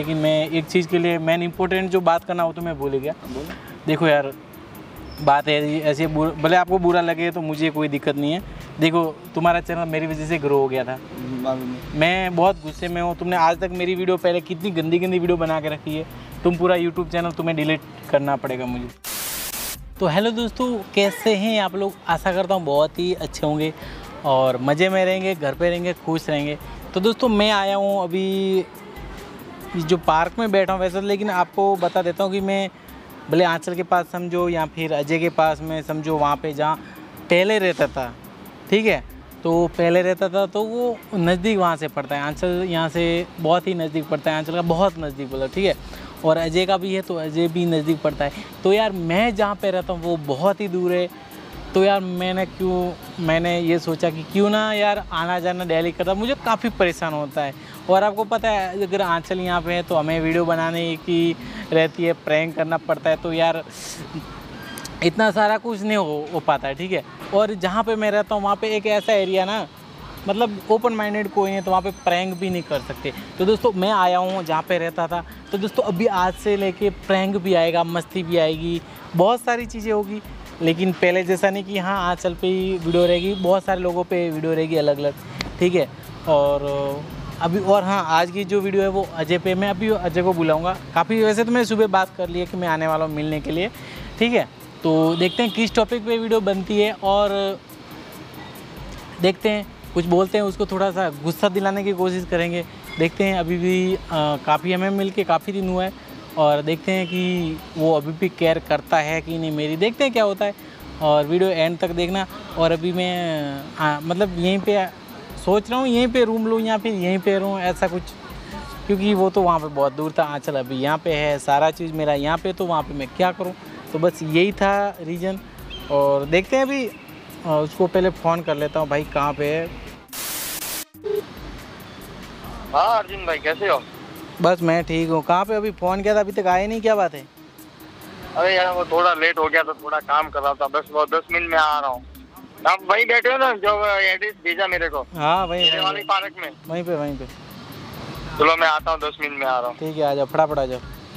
लेकिन मैं एक चीज़ के लिए मेन इंपॉर्टेंट जो बात करना हो तो मैं भूल गया। देखो यार, बात है ऐसे, भले आपको बुरा लगे तो मुझे कोई दिक्कत नहीं है। देखो, तुम्हारा चैनल मेरी वजह से ग्रो हो गया था, मैं बहुत गुस्से में हूँ। तुमने आज तक मेरी वीडियो पहले कितनी गंदी गंदी वीडियो बना के रखी है, तुम पूरा यूट्यूब चैनल तुम्हें डिलीट करना पड़ेगा मुझे। तो हेलो दोस्तों, कैसे हैं आप लोग? आशा करता हूँ बहुत ही अच्छे होंगे और मज़े में रहेंगे, घर पे रहेंगे, खुश रहेंगे। तो दोस्तों, मैं आया हूँ अभी जो पार्क में बैठा हूँ वैसे, लेकिन आपको बता देता हूँ कि मैं भले आंचल के पास समझो या फिर अजय के पास में समझो, वहाँ पे जहाँ पहले रहता था, ठीक है, तो पहले रहता था तो वो नज़दीक वहाँ से पड़ता है। आंचल यहाँ से बहुत ही नज़दीक पड़ता है, आंचल का बहुत नज़दीक बोला, ठीक है। और अजय का भी है तो अजय भी नज़दीक पड़ता है। तो यार मैं जहाँ पे रहता हूँ वो बहुत ही दूर है। तो यार मैंने ये सोचा कि क्यों ना यार आना जाना डेली करता, मुझे काफ़ी परेशान होता है। और आपको पता है अगर आंचल यहाँ पे है तो हमें वीडियो बनाने की रहती है, प्रैंक करना पड़ता है, तो यार इतना सारा कुछ नहीं हो पाता है, ठीक है। और जहाँ पे मैं रहता हूँ वहाँ पे एक ऐसा एरिया ना, मतलब ओपन माइंडेड कोई है तो वहाँ पे प्रैंक भी नहीं कर सकते। तो दोस्तों, मैं आया हूँ जहाँ पे रहता था, तो दोस्तों अभी आज से लेके प्रैंक भी आएगा, मस्ती भी आएगी, बहुत सारी चीज़ें होगी। लेकिन पहले जैसा नहीं कि हाँ आंचल पे ही वीडियो रहेगी, बहुत सारे लोगों पे वीडियो रहेगी अलग अलग, ठीक है। और अभी और हाँ, आज की जो वीडियो है वो अजय पे, मैं अभी अजय को बुलाऊँगा। काफ़ी वैसे तो मैं सुबह बात कर ली है कि मैं आने वाला हूँ मिलने के लिए, ठीक है। तो देखते हैं किस टॉपिक पे वीडियो बनती है और देखते हैं, कुछ बोलते हैं, उसको थोड़ा सा गुस्सा दिलाने की कोशिश करेंगे। देखते हैं, अभी भी काफ़ी हमें मिल के काफ़ी दिन हुआ है और देखते हैं कि वो अभी भी केयर करता है कि नहीं मेरी, देखते हैं क्या होता है। और वीडियो एंड तक देखना। और अभी मैं मतलब यहीं पे सोच रहा हूँ, यहीं पे रूम लूँ या फिर यहीं पे रहूँ, ऐसा कुछ, क्योंकि वो तो वहाँ पे बहुत दूर था, आंचल अभी यहाँ पे है, सारा चीज़ मेरा यहाँ पे, तो वहाँ पे मैं क्या करूँ। तो बस यही था रीज़न। और देखते हैं अभी, उसको पहले फ़ोन कर लेता हूँ, भाई कहाँ पे है। हाँ अर्जुन भाई, कैसे हो? बस मैं ठीक हूँ। कहाँ पे? अभी फ़ोन किया था, अभी तक आए नहीं, क्या बात है? अरे यार वो थोड़ा लेट हो गया था, थोड़ा काम कर रहा था, बस वो 10 मिनट में आ रहा हूँ। आप वहीं बैठे हो ना जो एड्रेस भेजा मेरे को? हाँ वहीं वाली पार्क में, वहीं पे। चलो मैं आता हूँ, 10 मिनट में आ रहा हूँ। ठीक है, आ जाओ, फटाफट आ जाओ।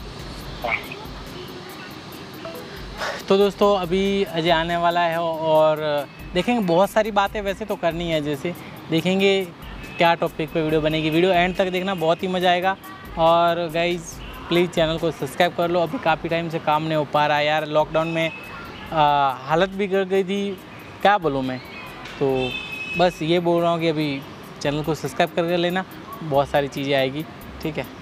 तो दोस्तों, अभी अजय आने वाला है और देखेंगे, बहुत सारी बातें वैसे तो करनी है, जैसे देखेंगे क्या टॉपिक पे वीडियो बनेगी। वीडियो एंड तक देखना, बहुत ही मज़ा आएगा। और गाइज़ प्लीज़ चैनल को सब्सक्राइब कर लो। अभी काफ़ी टाइम से काम नहीं हो पा रहा है यार, लॉकडाउन में हालत बिगड़ गई थी, क्या बोलूँ मैं। तो बस ये बोल रहा हूँ कि अभी चैनल को सब्सक्राइब करके लेना, बहुत सारी चीज़ें आएगी, ठीक है।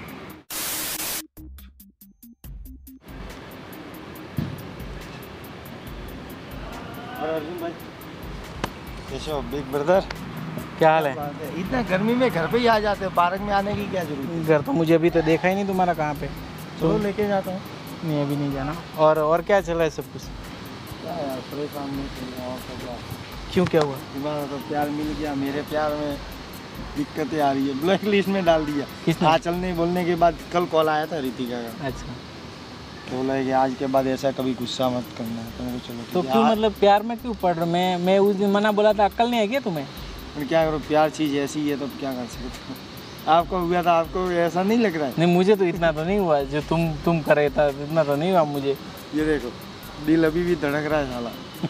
अर्जुन भाई कैसे हो बिग ब्रदर? क्या हाल है? इतना गर्मी में घर पे ही आ जाते हो, पार्क में आने की क्या जरूरत है? घर तो मुझे अभी तो देखा ही नहीं तुम्हारा, कहाँ पे? चलो लेके जाता हूँ। नहीं अभी नहीं जाना। और क्या चल रहा है सब कुछ? क्या यार, परेशान नहीं चल रहा और सब यार। क्यों, क्या हुआ? तुम्हारा तो प्यार मिल गया, मेरे प्यार में दिक्कतें आ रही है, ब्लैक लिस्ट में डाल दिया। किसने? हाँ चलने बोलने के बाद कल कॉल आया था रितिका का, अच्छा, तो बोला कि आज के बाद ऐसा कभी गुस्सा मत करना। तो मैं चलो तो ठीक है। क्यों, मतलब प्यार में क्यों पड़ रहा? मैं उस दिन मना बोला था, अक्ल नहीं है क्या तुम्हें? फिर क्या करो, प्यार चीज़ ऐसी है तो क्या कर सकते हो। आपको हुआ था, आपको ऐसा नहीं लग रहा है? नहीं, मुझे तो इतना तो नहीं हुआ जो तुम करे था, इतना तो नहीं हुआ मुझे। ये देखो, दिल अभी भी धड़क रहा है साला।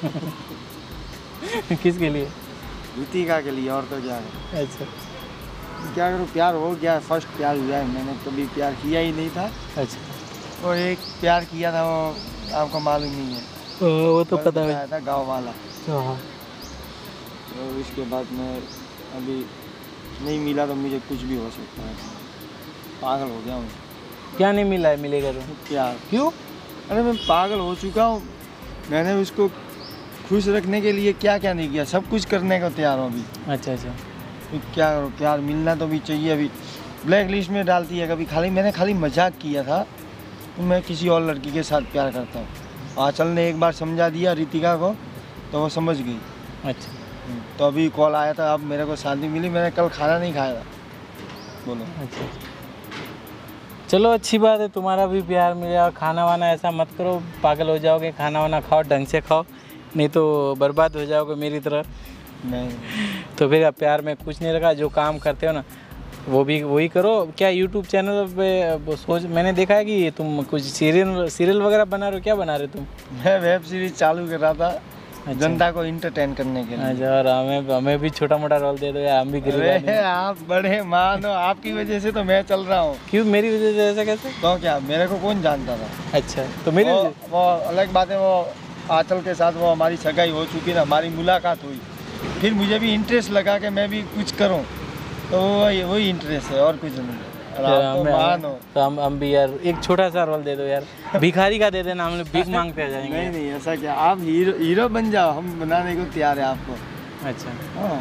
किसके लिए? रितिका के लिए, और तो क्या है। अच्छा क्या करूँ, प्यार हो गया, फर्स्ट प्यार हुआ है, मैंने कभी प्यार किया ही नहीं था। अच्छा। और एक प्यार किया था, वो आपको मालूम नहीं है। वो तो पता है। आया था गाँव वाला। हाँ। तो इसके बाद मैं अभी नहीं मिला तो मुझे कुछ भी हो सकता है। पागल हो गया हूँ। क्या नहीं मिला है, मिलेगा तो? प्यार। क्यों? अरे मैं पागल हो चुका हूँ। मैंने उसको खुश रखने के लिए क्या क्या नहीं किया, सब कुछ करने को तैयार हूँ अभी। अच्छा। तो क्या करो, प्यार मिलना तो भी चाहिए। अभी ब्लैक लिस्ट में डालती है कभी, मैंने खाली मजाक किया था तो मैं किसी और लड़की के साथ प्यार करता हूँ। आंचल ने एक बार समझा दिया रितिका को तो वो समझ गई। अच्छा, तो अभी कॉल आया था, अब मेरे को शांति मिली, मैंने कल खाना नहीं खाया था। बोलो। अच्छा, चलो अच्छी बात है, तुम्हारा भी प्यार मिला। खाना वाना ऐसा मत करो, पागल हो जाओगे। खाना वाना खाओ, ढंग से खाओ, नहीं तो बर्बाद हो जाओगे मेरी तरह। नहीं तो फिर प्यार में कुछ नहीं रखा। जो काम करते हो ना, वो भी वही करो। क्या यूट्यूब चैनल पे सोच, मैंने देखा है कि तुम कुछ सीरियल वगैरह बना रहे हो, क्या बना रहे हो तुम? मैं वेब सीरीज चालू कर रहा था जनता को इंटरटेन करने के लिए। अच्छा, और हमें भी छोटा मोटा रोल दे दो यार, हम भी गरीब आदमी। अरे आप बड़े मान हो, आपकी वजह से तो मैं चल रहा हूँ। क्यों मेरी वजह से? ऐसा कैसे? तो क्या मेरे को कौन जानता था? अच्छा, तो मेरी वो अलग बात है, वो आंचल के साथ वो हमारी सगाई हो चुकी ना, हमारी मुलाकात हुई, फिर मुझे भी इंटरेस्ट लगा कि मैं भी कुछ करूं, तो वही इंटरेस्ट है और कुछ नहीं। और आप तो मान हो। तो हम भी यार एक छोटा सा रोल दे दो यार, भिखारी का दे देना, हम लोग भीख मांगते आ जाएंगे। नहीं नहीं ऐसा क्या, आप हीरो बन जाओ, हम बनाने को तैयार है आपको। अच्छा हाँ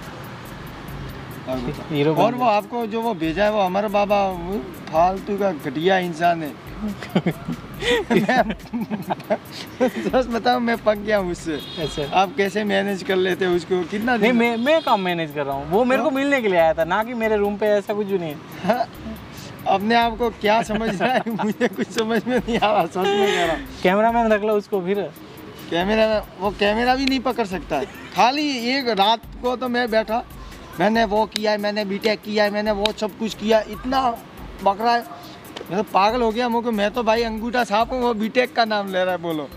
हीरो। और वो आपको जो वो भेजा है वो हमारा बाबा वो फालतू का घटिया इंसान है। सच बताऊं मैं पक गया हूँ उससे। अच्छा, आप कैसे मैनेज कर लेते हो उसको? कितना नहीं मैं काम मैनेज कर रहा हूँ, वो मेरे को मिलने के लिए आया था ना कि मेरे रूम पे, ऐसा कुछ नहीं है। अपने आप को क्या समझ रहा है? मुझे कुछ समझ में नहीं आ रहा, सच में कह रहा हूँ। कैमरामैन रख लो उसको, फिर वो कैमरा भी नहीं पकड़ सकता है। खाली एक रात को तो मैं बैठा, मैंने वो किया है, मैंने बीटेक किया है, मैंने वो सब कुछ किया, इतना बकरा है, मैं तो पागल हो गया मुझे। मैं तो भाई अंगूठा छाप हूँ, वो बीटेक का नाम ले रहा है, बोलो।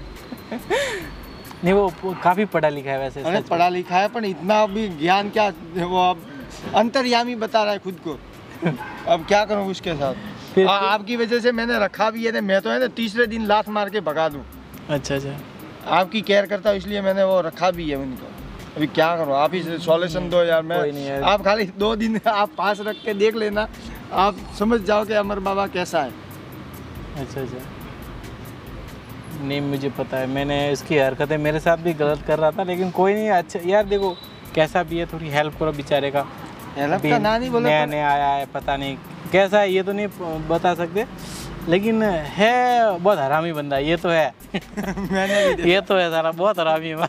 नहीं वो काफ़ी पढ़ा लिखा है वैसे। अरे पढ़ा लिखा है पर इतना भी ज्ञान क्या, वो अब अंतर्यामी बता रहा है खुद को। अब क्या करूँ उसके साथ? आपकी वजह से मैंने रखा भी है, मैं तो है ना तीसरे दिन लात मार के भगा दूँ। अच्छा अच्छा, आपकी केयर करता हूँ इसलिए मैंने वो रखा भी है उनको। अभी क्या करूँ, आप ही सॉल्यूशन दो यार। मैं आप खाली 2 दिन आप पास रख के देख लेना, आप समझ जाओ कि अमर बाबा कैसा है। अच्छा अच्छा, नहीं मुझे पता है, मैंने इसकी हरकतें मेरे साथ भी गलत कर रहा था, लेकिन कोई नहीं। अच्छा यार देखो कैसा भी है, थोड़ी हेल्प करो बेचारे का। हेल्प का ना नहीं बोला, नया आया है, पता नहीं कैसा है ये तो नहीं बता सकते, लेकिन है बहुत हरामी बंदा, ये तो है। मैंने भी ये तो है सारा बहुत हरामी है।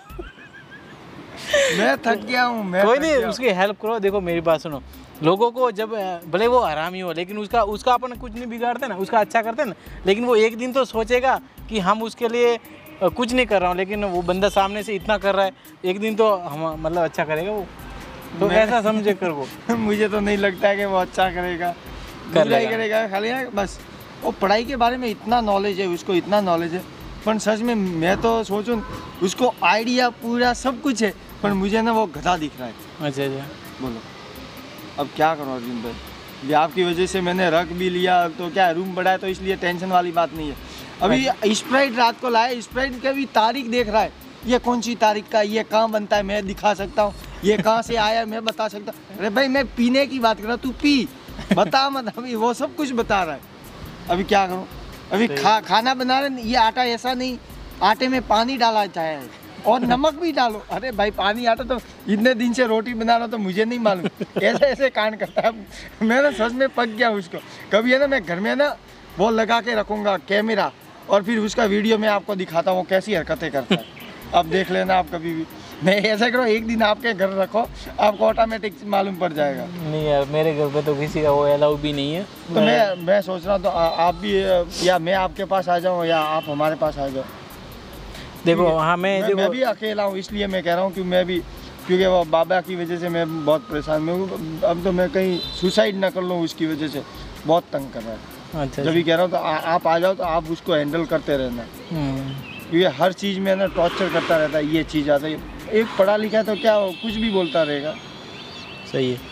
मैं थक गया हूँ। कोई नहीं, उसकी हेल्प करो। देखो मेरी बात सुनो, लोगों को जब भले वो हरामी हो, लेकिन उसका अपन कुछ नहीं बिगाड़ते ना, उसका अच्छा करते ना, लेकिन वो एक दिन तो सोचेगा कि हम उसके लिए कुछ नहीं कर रहा हूँ, लेकिन वो बंदा सामने से इतना कर रहा है, एक दिन तो हम मतलब अच्छा करेगा वो, तो ऐसा समझे कर वो। मुझे तो नहीं लगता है कि वो अच्छा करेगा, करेगा खाली ना बस। वो पढ़ाई के बारे में इतना नॉलेज है उसको, इतना नॉलेज है, पर सच में मैं तो सोचूं उसको आइडिया पूरा सब कुछ है, पर मुझे ना वो गधा दिख रहा है। अच्छा अच्छा, बोलो अब क्या करूँ अर्जुन भाई, ये आपकी वजह से मैंने रख भी लिया, तो क्या रूम बढ़ाया, तो इसलिए टेंशन वाली बात नहीं है। अभी स्प्राइट रात को लाया, स्प्राइट का भी तारीख देख रहा है, ये कौन सी तारीख का, ये कहाँ बनता है मैं दिखा सकता हूँ, ये कहाँ से आया मैं बता सकता हूँ। अरे भाई मैं पीने की बात कर रहा हूँ, तू पी बता मत, अभी वो सब कुछ बता रहा है। अभी क्या करूँ, अभी खाना बना रहे, ये आटा ऐसा नहीं, आटे में पानी डाला जाए और नमक भी डालो। अरे भाई पानी आटा तो इतने दिन से रोटी बना रहा तो मुझे नहीं मालूम, ऐसे ऐसे कांड करता है। मैं ना सच में पक गया उसको। कभी है ना मैं घर में ना वो लगा के रखूँगा कैमरा, और फिर उसका वीडियो मैं आपको दिखाता हूँ कैसी हरकतें करता है। अब देख लेना आप कभी भी। मैं ऐसा करो एक दिन आपके घर रखो, आपको ऑटोमेटिक मालूम पड़ जाएगा। नहीं यार मेरे घर पे तो किसी का वो अलाउ भी नहीं है। तो मैं सोच रहा हूँ तो आप भी, या मैं आपके पास आ जाऊँ या आप हमारे पास आ जाओ। देखो हाँ मैं भी अकेला हूँ, इसलिए मैं कह रहा हूँ कि मैं भी, क्योंकि वो बाबा की वजह से मैं बहुत परेशान हूँ। अब तो मैं कहीं सुसाइड ना कर लूँ, उसकी वजह से बहुत तंग कर रहा है। अच्छा, जब भी कह रहा हूँ तो आप आ जाओ, तो आप उसको हैंडल करते रहना, क्योंकि हर चीज़ में ना टॉर्चर करता रहता है, ये चीज़ आता है। एक पढ़ा लिखा है तो क्या कुछ भी बोलता रहेगा। सही है,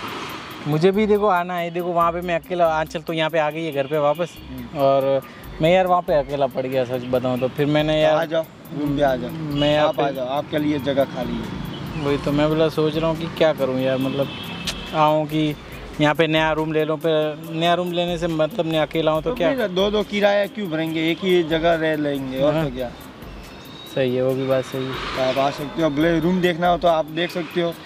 मुझे भी देखो आना है। देखो वहाँ पे मैं अकेला, आंचल तो यहाँ पे आ गई है घर पे वापस, और मैं यार वहाँ पे अकेला पड़ गया सच बताऊँ तो। फिर मैंने यार आ जाओ रूम पे आ जाओ, मैं आप आ जाओ, आपके लिए जगह खाली है। वही तो मैं बोला सोच रहा हूँ कि क्या करूँ यार, मतलब आऊँ कि यहाँ पे नया रूम ले लूँ, फिर नया रूम लेने से मतलब मैं अकेला हूँ तो क्या 2-2 किराया क्यों भरेंगे, एक ही जगह रह लेंगे और तो क्या। सही है, वो भी बात सही है। आप आ सकते हो, भले रूम देखना हो तो आप देख सकते हो।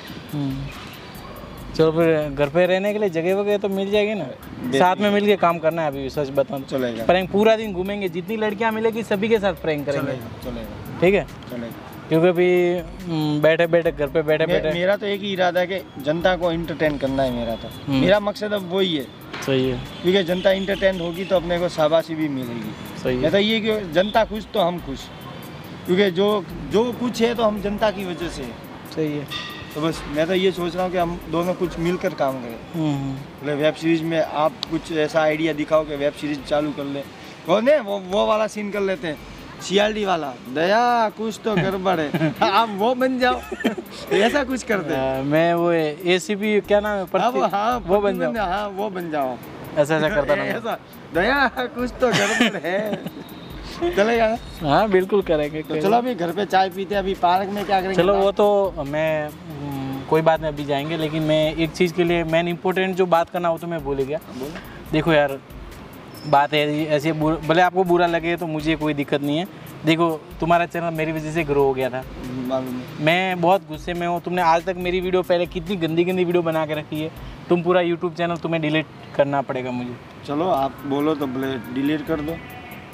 चलो फिर घर पे रहने के लिए जगह वगैरह तो मिल जाएगी ना, साथ में मिल के काम करना है। अभी सच बताऊँ चलेगा, प्रैंक पूरा दिन घूमेंगे, जितनी लड़कियाँ मिलेगी सभी के साथ प्रैंक करेंगे। चलेगा ठीक है, चलेगा। क्योंकि अभी बैठे बैठे घर पे बैठे मेरा तो एक ही इरादा है कि जनता को इंटरटेन करना है। मेरा मकसद अब वही है। सही है, क्योंकि जनता इंटरटेन होगी तो अपने को शाबाशी भी मिलेगी। सही है तो ये कि जनता खुश तो हम खुश, क्योंकि जो कुछ है तो हम जनता की वजह से। सही है। तो बस मैं तो ये सोच रहा हूँ कि हम दोनों कुछ मिलकर काम करें। मतलब वेब सीरीज में आप कुछ ऐसा आइडिया दिखाओ कि वेब सीरीज चालू कर ले। कौन है वो वाला सीन कर लेते हैं, CID वाला, दया कुछ तो गड़बड़ है, आप वो बन जाओ। ऐसा कुछ करते हैं। मैं वो ACP क्या नाम है, वो बन जाओ। हाँ वो बन जाओ, ऐसा करता ना। ऐसा दया कुछ तो गड़बड़ है। चलेगा ना? हाँ बिल्कुल करेंगे। तो चलो अभी घर पे चाय पीते हैं, अभी पार्क में क्या करेंगे? चलो वो तो मैं कोई बात नहीं, अभी जाएंगे, लेकिन मैं एक चीज़ के लिए मेन इंपॉर्टेंट जो बात करना हो तो मैं भूल गया। देखो यार, बात है ऐसे, भले आपको बुरा लगे तो मुझे कोई दिक्कत नहीं है। देखो तुम्हारा चैनल मेरी वजह से ग्रो हो गया था, मालूम है। मैं बहुत गुस्से में हूँ। तुमने आज तक मेरी वीडियो पहले कितनी गंदी वीडियो बना के रखी है, तुम पूरा यूट्यूब चैनल तुम्हें डिलीट करना पड़ेगा मुझे। चलो आप बोलो तो डिलीट कर दो,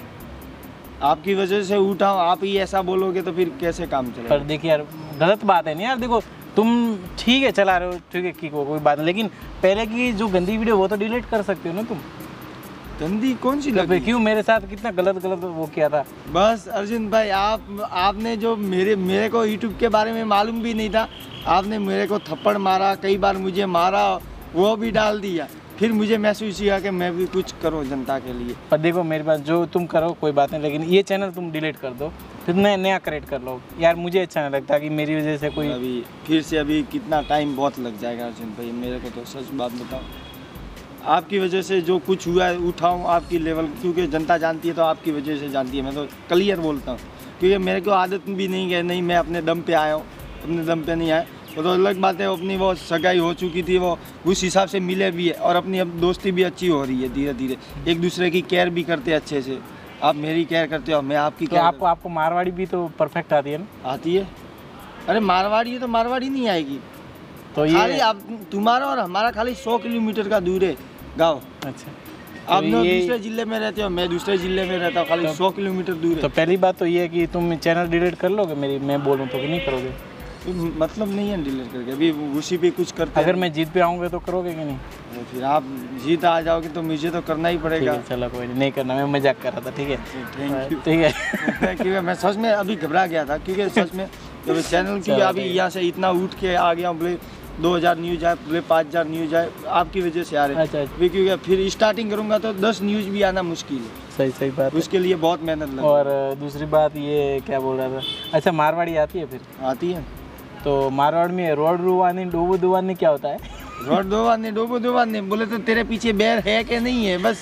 आपकी वजह से उठा, आप ही ऐसा बोलोगे तो फिर कैसे काम चलेगा? पर देखिए यार, गलत बात है नहीं यार। देखो तुम ठीक है चला रहे हो, ठीक है की कोई बात नहीं, लेकिन पहले की जो गंदी वीडियो वो तो डिलीट कर सकते हो ना तुम। गंदी कौन सी तो लगी? क्यों मेरे साथ कितना गलत वो किया था? बस अर्जुन भाई, आपने जो मेरे को यूट्यूब के बारे में मालूम भी नहीं था, आपने मेरे को थप्पड़ मारा, कई बार मुझे मारा, वो भी डाल दिया। फिर मुझे महसूस हुआ कि मैं भी कुछ करूँ जनता के लिए। पर देखो मेरे पास जो तुम करो कोई बात नहीं, लेकिन ये चैनल तुम डिलीट कर दो, फिर नया क्रिएट कर लो यार। मुझे अच्छा नहीं लगता कि मेरी वजह से कोई अभी फिर से अभी कितना टाइम बहुत लग जाएगा अर्जुन भाई, मेरे को तो सच बात बताओ, आपकी वजह से जो कुछ हुआ है उठाऊँ आपकी लेवल, क्योंकि जनता जानती है तो आपकी वजह से जानती है। मैं तो क्लियर बोलता हूँ, क्योंकि मेरे को आदत भी नहीं है, नहीं मैं अपने दम पे आया हूँ, अपने दम पे नहीं आया। वो तो अलग बात है, अपनी वो सगाई हो चुकी थी, वो उस हिसाब से मिले भी है, और अपनी अब दोस्ती भी अच्छी हो रही है धीरे धीरे, एक दूसरे की केयर भी करते हैं अच्छे से। आप मेरी केयर करते हो, मैं आपकी तो केयर। आपको मारवाड़ी भी तो परफेक्ट आती है ना? आती है। अरे मारवाड़ी है तो मारवाड़ी नहीं आएगी, तो ये खाली आप तुम्हारा और हमारा खाली 100 किलोमीटर का दूर है गाँव। अच्छा, आप तो ये दूसरे जिले में रहते हो, मैं दूसरे जिले में रहता हूँ, खाली 100 किलोमीटर दूर है। तो पहली बात तो ये है कि तुम चैनल डिलीट कर लोगे मेरी, मैं बोलूँ तो कि नहीं करोगे? तो मतलब नहीं है डिलीट करके, अभी उसी पे कुछ करते अगर हैं। मैं जीत पे आऊँगे तो करोगे कि नहीं? तो फिर आप जीत आ जाओगे तो मुझे तो करना ही ठीक पड़ेगा। है चलो कोई नहीं करना, मैं मजाक कर रहा था। ठीक है थैंक यू। ठीक है। क्योंकि मैं सच में अभी घबरा गया था, क्योंकि सच में जब चैनल की अभी यहाँ से इतना उठ के आ गया, बोले 2000 न्यूज आए, बोले 5000 न्यूज आए, आपकी वजह से आ रहे। अच्छा क्योंकि फिर स्टार्टिंग करूँगा तो 10 न्यूज भी आना मुश्किल है, सही बात है। उसके लिए बहुत मेहनत लगती और दूसरी बात ये क्या बोल रहा था, अच्छा मारवाड़ी आती है फिर? आती है। तो मारवाड़ में रोड रुवानी डोबू दुवानी क्या होता है? रोड दोवाने डोबो दोवाने बोले तो तेरे पीछे बैर है कि नहीं है, बस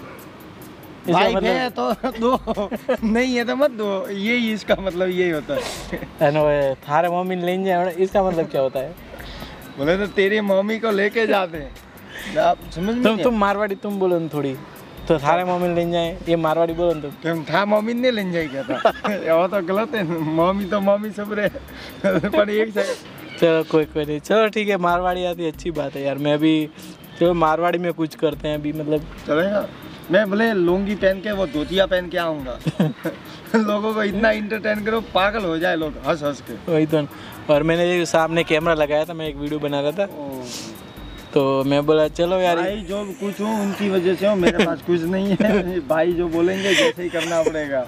भाई मतलब है तो दो, नहीं है तो मत दो, यही इसका मतलब यही होता है। थारे मम्मी ले जाए, इसका मतलब क्या होता है? बोले तो तेरी मम्मी को लेके जाते हैं, आप समझ में तुम मारवाड़ी तुम बोलो ना थोड़ी, तो थारे मम्मी ले जाए, ये मारवाड़ी बोलो ना तुम। तुम था मम्मी ने ले जाए क्या था? वो तो गलत है, मम्मी तो मम्मी सब रहे। पर एक सेकंड, चलो कोई नहीं, चलो ठीक है, मारवाड़ी आती है अच्छी बात है यार। मैं अभी चलो मारवाड़ी में कुछ करते हैं अभी, मतलब चलेगा। मैं बोले लुंगी पहन के वो धोतिया पहन के आऊँगा। लोगों को इतना इंटरटेन करो, पागल हो जाए लोग हंस हंस के। वही तो। और मैंने ये सामने कैमरा लगाया था, मैं एक वीडियो बना रहा था, तो मैं बोला चलो यार, भाई जो कुछ हो उनकी वजह से हो, मेरे पास कुछ नहीं है। भाई जो बोलेंगे जैसे ही करना पड़ेगा।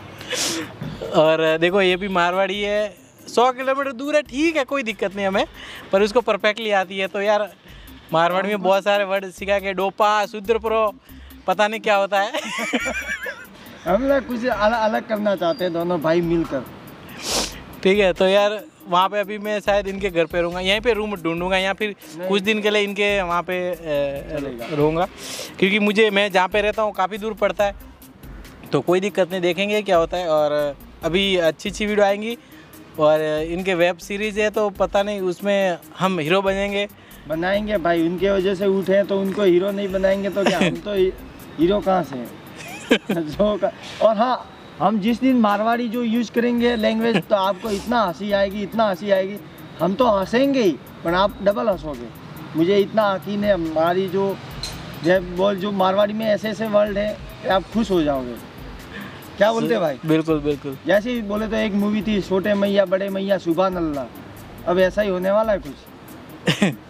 और देखो ये भी मारवाड़ी है, 100 किलोमीटर दूर है, ठीक है कोई दिक्कत नहीं हमें, पर उसको परफेक्टली आती है। तो यार मारवाड़ी में बहुत सारे वर्ड सिखा के, डोपा शुद्र प्रो पता नहीं क्या होता है। हम लोग कुछ अलग करना चाहते हैं दोनों भाई मिलकर। ठीक है, तो यार वहाँ पे अभी मैं शायद इनके घर पे रहूँगा, यहीं पे रूम ढूंढूंगा, या फिर कुछ दिन के लिए इनके वहाँ पे रहूँगा, क्योंकि मुझे मैं जहाँ पे रहता हूँ काफ़ी दूर पड़ता है। तो कोई दिक्कत नहीं, देखेंगे क्या होता है। और अभी अच्छी वीडियो आएंगी, और इनके वेब सीरीज़ है तो पता नहीं उसमें हम हीरो बनाएंगे भाई, उनके वजह से उठे हैं तो उनको हीरो नहीं बनाएंगे तो क्या? हम तो हीरो कहाँ से हैं? जो का। और हाँ, हम जिस दिन मारवाड़ी जो यूज करेंगे लैंग्वेज, तो आपको इतना हंसी आएगी, इतना हंसी आएगी, हम तो हंसेंगे ही पर आप डबल हंसोगे। मुझे इतना यकीन है, हमारी जो मारवाड़ी में ऐसे ऐसे वर्ड है कि आप खुश हो जाओगे। क्या बोलते हैं भाई? बिल्कुल बिल्कुल। जैसे ही बोले तो एक मूवी थी, छोटे मैया बड़े मैया सुभान अल्लाह, अब ऐसा ही होने वाला है कुछ।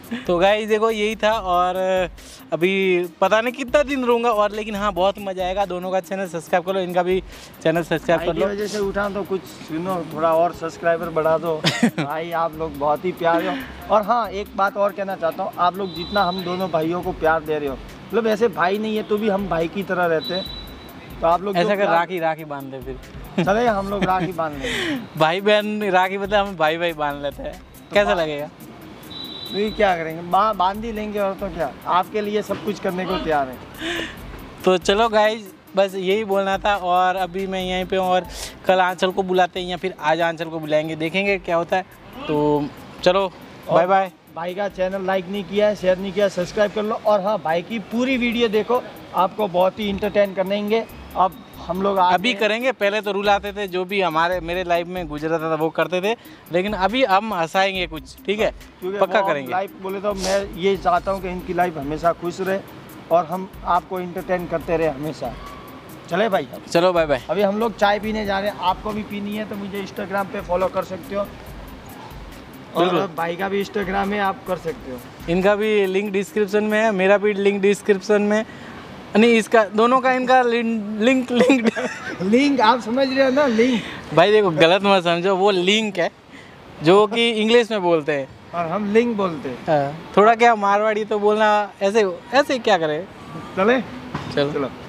तो गाइस देखो यही था, और अभी पता नहीं कितना दिन रहूँगा, और लेकिन हाँ बहुत मज़ा आएगा। दोनों का चैनल सब्सक्राइब कर लो, इनका भी चैनल सब्सक्राइब कर भाई लो। की वजह से उठा तो कुछ सुनो, थोड़ा और सब्सक्राइबर बढ़ा दो भाई, आप लोग बहुत ही प्यारे हो। और हाँ एक बात और कहना चाहता हूँ, आप लोग जितना हम दोनों भाइयों को प्यार दे रहे हो, मतलब ऐसे भाई नहीं है तो भी हम भाई की तरह रहते हैं, तो आप लोग ऐसा कर राखी बांध दे फिर चले हम लोग राखी बांध लेंगे। भाई बहन राखी मतलब हम भाई बांध लेते हैं, कैसा लगेगा? तो ये क्या करेंगे, बांध ही लेंगे, और तो क्या, आपके लिए सब कुछ करने को तैयार है। तो चलो गाइज बस यही बोलना था, और अभी मैं यहीं पे हूँ, और कल आंचल को बुलाते हैं या फिर आज आंचल को बुलाएंगे, देखेंगे क्या होता है। तो चलो बाय बाय। भाई का चैनल लाइक नहीं किया है, शेयर नहीं किया, सब्सक्राइब कर लो। और हाँ भाई की पूरी वीडियो देखो, आपको बहुत ही इंटरटेन करेंगे। अब हम लोग अभी करेंगे, पहले तो रूल आते थे जो भी मेरे लाइफ में गुजरा था वो करते थे, लेकिन अभी हम हंसाएंगे कुछ, ठीक है, पक्का करेंगे। लाइफ बोले तो मैं ये चाहता हूँ कि इनकी लाइफ हमेशा खुश रहे और हम आपको इंटरटेन करते रहे हमेशा। चले भाई, चलो बाय बाय। अभी हम लोग चाय पीने जा रहे हैं, आपको भी पीनी है तो मुझे इंस्टाग्राम पे फॉलो कर सकते हो, और भाई का भी इंस्टाग्राम है, आप कर सकते हो। इनका भी लिंक डिस्क्रिप्शन में है, मेरा भी लिंक डिस्क्रिप्शन में, नहीं इसका दोनों का इनका लिंक लिंक आप समझ रहे हो ना, लिंक। भाई देखो गलत मत समझो, वो लिंक है जो कि इंग्लिश में बोलते हैं और हम लिंक बोलते हैं। थोड़ा क्या मारवाड़ी तो बोलना ऐसे ऐसे क्या करें। चले चलो चलो।